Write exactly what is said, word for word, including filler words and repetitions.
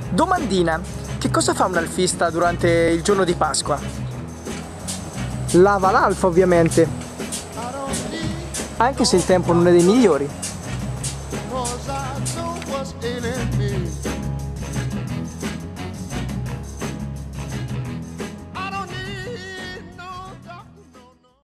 Domandina, che cosa fa un alfista durante il giorno di Pasqua? Lava l'alfa ovviamente, anche se il tempo non è dei migliori.